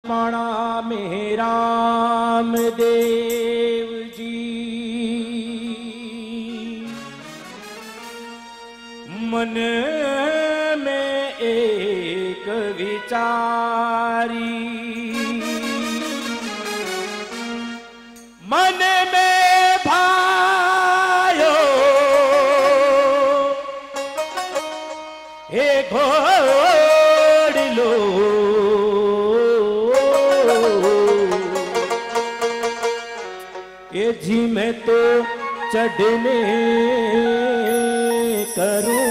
प्रणाम राम देव जी। मन में एक विचारी, मन में भायो एक घोड़ लो, ये जी मैं तो चढ़ने करूं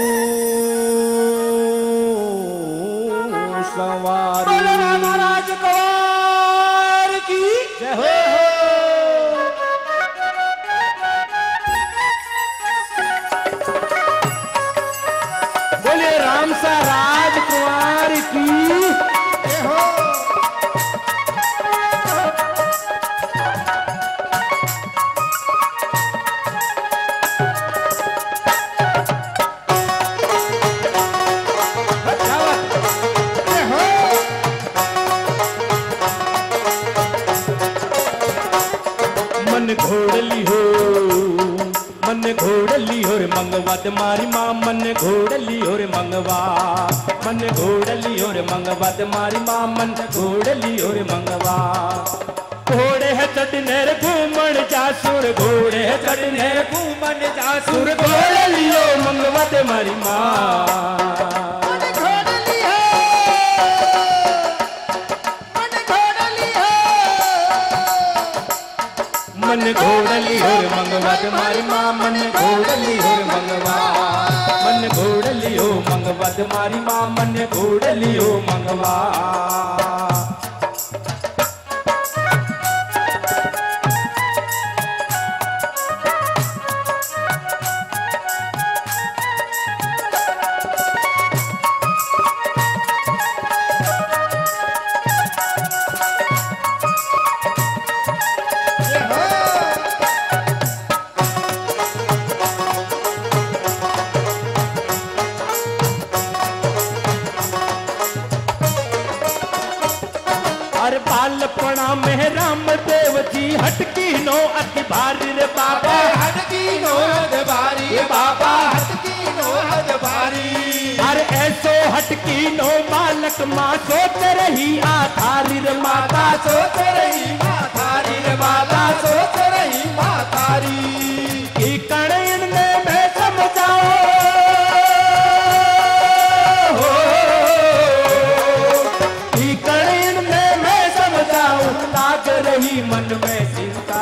सवारी। महाराज कौर की जय हो। बोलिए रामसा राजकुमार की जय हो। मन घोड़ली हो, मन घोड़ली हो रे मंगवा तुम्हारी माँ, मन घोड़ली हो रे मंगवा, मन घोड़ली हो रे मंगवा तुम्हारी माँ, मन घोड़ली हो रे मंगवा। घोड़े है चढ़ने रे घूमन जासुर, घोड़े है चढ़ने रे घूमन जासुर, घोड़ली हो मंगवा तुम्हारी माँ। मन घोड़ली हो मंगवा तुम्हारी माँ, मन घोड़ली हो मंगवा, मन घोड़ली हो मंगवा तुम्हारी माँ, मन घोड़ली हो मंगवा। बालपणा में राम देव जी हटकी नो अति भारी रे बाबा, हटकी नो हद भारी बाबा, हटकी नो हद भारी। अरे ऐसो हटकी नो बालक माँ सोच रही आधारी रे माता, सोच रही मातारी रे माता, सोच रही मातारी। की कणिन ने मैं समझाओ रही मन में चिंता।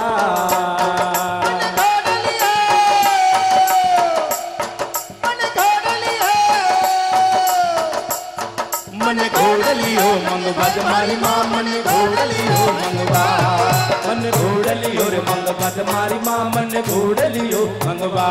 मन घोड़ली हो मंगवा तुम्हारी माँ, मन घोड़ली हो मंगवा, मन घोड़ली हो रे मंगवा तुम्हारी माँ, मन घोड़ली हो मंगवा।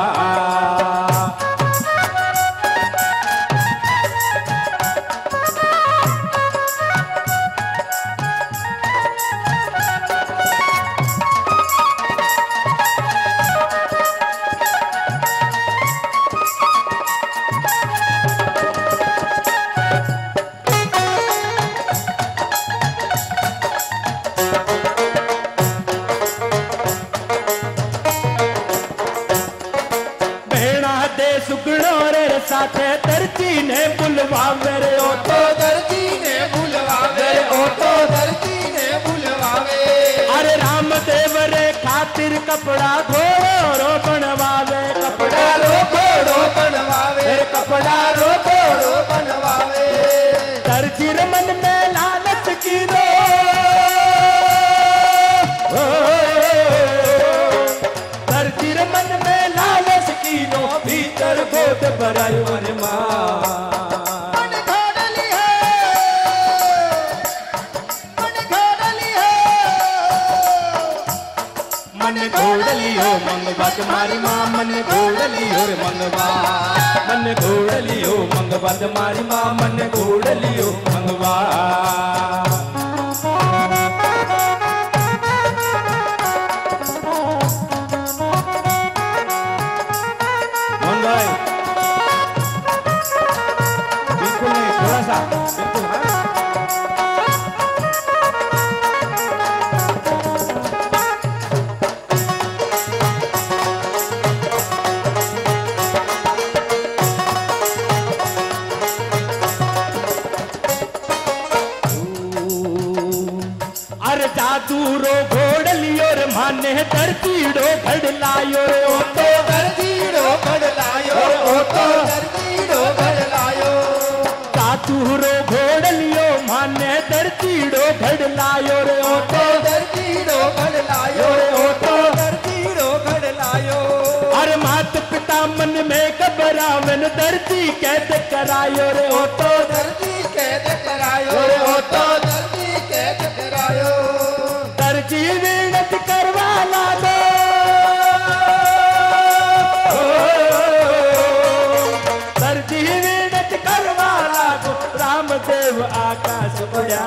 साथे दर्जी ने बुलवावे रे, ओ तो दर्जी ने बुलवावे, ओ तो दर्जी ने बुलवावे। अरे रामदेव रे खातिर कपड़ा घोड़ो बनवावे, कपड़ा रो घोड़ो बनवावे, कपड़ा रो घोड़ो बनवावे। दर्जी रे मन में लालच की रो, दर्जी रे मन में लालच की रो, भीतर गोद भरायो रे माँ। मन घोड़ली है, मन घोड़ली है, मन घोड़ली हो मंगवा तुम्हारी माँ, मन घोड़ली हो रे मंगवा, मन घोड़ली हो मंगवा तुम्हारी माँ, मन घोड़ली हो मंगवा। बिल्कुल नहीं, थोड़ा सा बिल्कुल। हाँ अरे जादू रो घोड़लियो रे माने दर्जीड़ो घड़लायो रे ओ तो दर्जीड़ो घड़लायो ओ तो दर्जीड़ो घड़लायो जादू रो घोड़लियो माने दर्जीड़ो घड़लायो रे ओ तो दर्जीड़ो घड़लायो ओ तो दर्जीड़ो घड़लायो अरे मात पिता मन में घबरावन दर्जी कैद करायो रे ओ तो दर्जी कैद करायो रे ओ तो दर्जी कैद करायो दर्जी विनती करवा लागो दर्जी विनती करवा लागो रामदेव आकाश उड़ा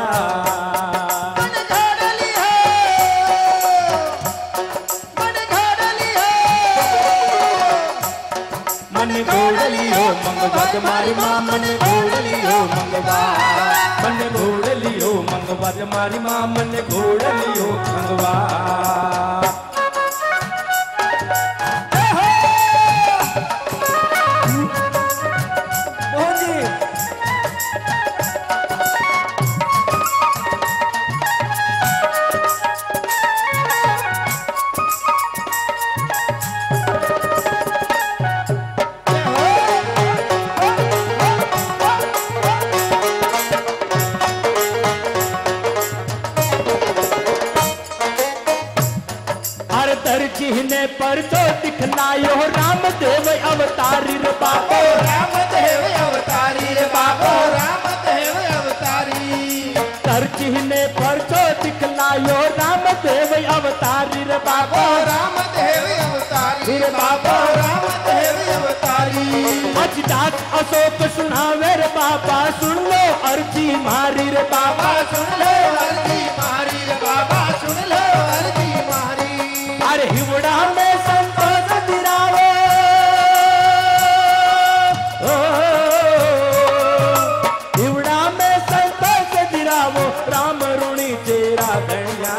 मन घोड़लियो मंगवत मारी माँ मन घोड़लियो मंगवा मन घोड़लियो मंगवत मारी माँ मन घोड़लियो मंगवा जिहने पर तो दिखलायो रामदेव अवतारी रे बाबो रामदेव अवतारी रे बाबो रामदेव अवतारी तर जिहने पर तो दिखलायो रामदेव अवतारी रे बाबो रामदेव अवतारी रे बाबो रामदेव अवतारी अजदास अशोक सुनावे रे बाबा सुन लो अर्जी मारी रे बाबा सुन लो अर्जी मारी रे बाबा सुन लो अर्जी मारी अरे हिवड़ा में संतोष दिरावे हिवड़ा में संतोष दिरावो राम ऋणी चेरा धनिया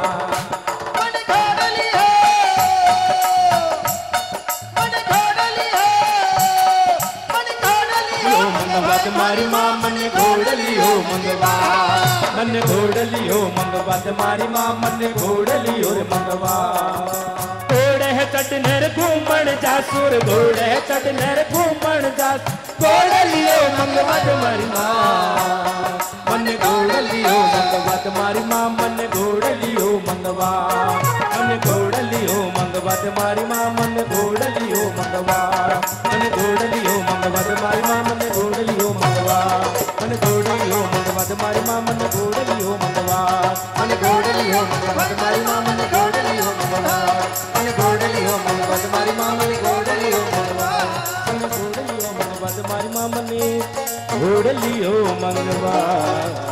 मंगवत मारी माँ मन घोड़लियो मंगवा मन घोड़लियो मंगवत मारी माँ मन घोड़लियो रे मंगवा घोड़े चढ़ने घूमण जासुर घोड़े चढ़ने घूमण जास घोड़लियो मंगवत मारी माँ मन घोड़लियो मंगवत मारी माँ मन घोड़लियो मंगवा मन घोड़लियो मंगवत मारी माँ मन घोड़लियो मंगवा मन घोड़लियो मंगवत मारी माँ मन घोड़लियो मंगवा मन घोड़लियो मंगवत मारी माँ मन घोड़लियो मंगवा मन घोड़लियो मंगवत मारी माँ मन घोड़लियो मंगवा मन घोड़लियो मंगवत मारी माँ मन घोड़लियो मंगवा मन घोड़लियो मंगवत मारी माँ मन घोड़लियो मंगवा